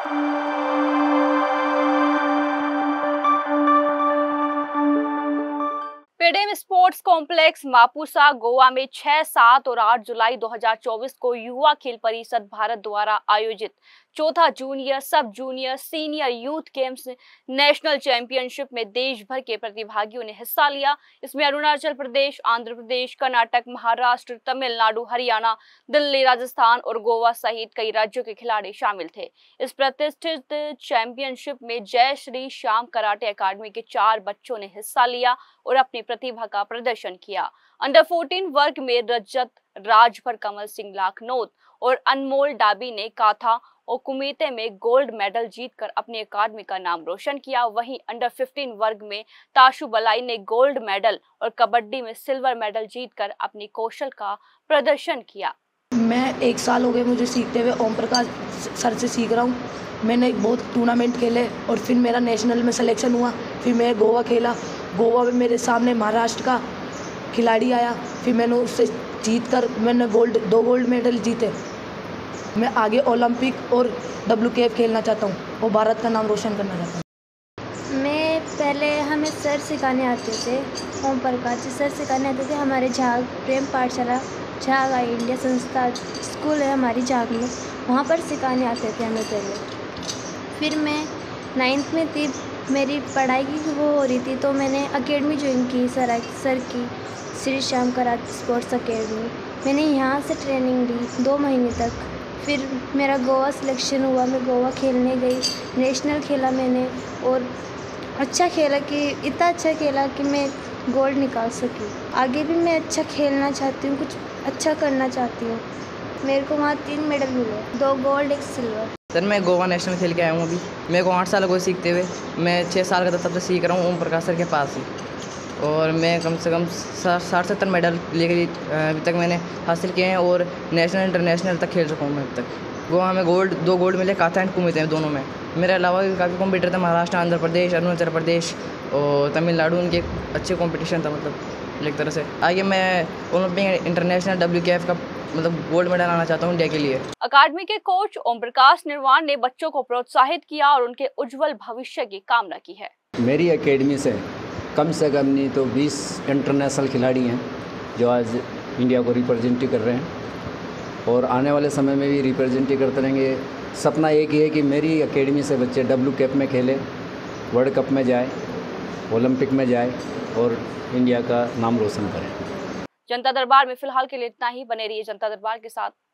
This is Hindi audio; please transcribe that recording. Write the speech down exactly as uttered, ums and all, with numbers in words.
पेडेम स्पोर्ट्स कॉम्प्लेक्स मापुसा गोवा में छह, सात और आठ जुलाई दो हज़ार चौबीस को युवा खेल परिषद भारत द्वारा आयोजित चौथा junior, sub junior, senior youth games national championship में देश भर के प्रतिभागियों ने हिस्सा लिया। इसमें अरुणाचल प्रदेश, आंध्र प्रदेश, कर्नाटक, महाराष्ट्र, तमिलनाडु, हरियाणा, दिल्ली, राजस्थान और गोवा सहित कई राज्यों के खिलाड़ी शामिल थे। इस प्रतिष्ठित चैंपियनशिप में जय श्री श्याम कराटे अकादमी के चार बच्चों ने हिस्सा लिया और अपनी प्रतिभा का प्रदर्शन किया। अंडर चौदह वर्ग में रजत राजभर कमल सिंह लाखनौत और अनमोल डाबी ने काथा और कुमेते में गोल्ड मेडल जीतकर अपनी अकादमी का नाम रोशन किया। वहीं अंडर पंद्रह वर्ग में ताशु बलाई ने गोल्ड मेडल और कबड्डी में सिल्वर मेडल जीतकर अपनी कौशल का प्रदर्शन किया। मैं एक साल हो गए मुझे सीखते हुए, ओम प्रकाश सर से सीख रहा हूँ। मैंने बहुत टूर्नामेंट खेले और फिर मेरा नेशनल में सिलेक्शन हुआ। फिर मैं गोवा खेला। गोवा में मेरे सामने महाराष्ट्र का खिलाड़ी आया, फिर मैंने उससे जीत कर मैंने गोल्ड दो गोल्ड मेडल जीते। मैं आगे ओलंपिक और डब्ल्यू के एफ खेलना चाहता हूँ और भारत का नाम रोशन करना चाहता हूँ। मैं पहले हमें सर सिखाने आते थे, ओम प्रकाश जी सर सिखाने आते थे। हमारे झाग प्रेम पाठशाला झाग आई इंडिया संस्था स्कूल है हमारी झाग में, वहाँ पर सिखाने आते थे हमें पहले। फिर मैं नाइन्थ में थी, मेरी पढ़ाई की वो हो रही थी तो मैंने एकेडमी ज्वाइन की सर सर की Shri Shyam karate sports academy. मैंने यहाँ से ट्रेनिंग ली दो महीने तक। फिर मेरा गोवा सिलेक्शन हुआ, मैं गोवा खेलने गई, नेशनल खेला मैंने और अच्छा खेला कि इतना अच्छा खेला कि मैं गोल्ड निकाल सकी। आगे भी मैं अच्छा खेलना चाहती हूँ, कुछ अच्छा करना चाहती हूँ। मेरे को वहाँ तीन मेडल मिले, दो गोल्ड एक सिल्वर। सर मैं गोवा नेशनल खेल के आया हूँ अभी। मेरे को आठ साल हो गए सीखते हुए। मैं छः साल का तब से सीख रहा हूँ ओम प्रकाश सर के पास ही, और मैं कम से कम साठ सत्तर मेडल लेकर अभी तक मैंने हासिल किए हैं और नेशनल इंटरनेशनल तक खेल चुका हूँ मैं अब तक। गोवा में गोल्ड दो गोल्ड मिले, काथा एंड कुमेते में दोनों में। मेरे अलावा भी काफ़ी कॉम्पिटिटर थे, महाराष्ट्र, आंध्र प्रदेश, अरुणाचल प्रदेश और तमिलनाडु, उनके अच्छे कॉम्पिटिशन था मतलब एक तरह से। आगे मैं Olympic international W K F का मतलब गोल्ड मेडल आना चाहता हूँ इंडिया के लिए। अकादमी के कोच ओम प्रकाश निर्वाण ने बच्चों को प्रोत्साहित किया और उनके उज्जवल भविष्य की कामना की है। मेरी एकेडमी से कम से कम नहीं तो बीस इंटरनेशनल खिलाड़ी हैं जो आज इंडिया को रिप्रेजेंट कर रहे हैं और आने वाले समय में भी रिप्रेजेंट करते रहेंगे। सपना एक ही है कि मेरी एकेडमी से बच्चे डब्ल्यू कैप में खेले, वर्ल्ड कप में जाए, ओलंपिक में जाए और इंडिया का नाम रोशन करें। जनता दरबार में फिलहाल के लिए इतना ही। बने रहिए जनता दरबार के साथ।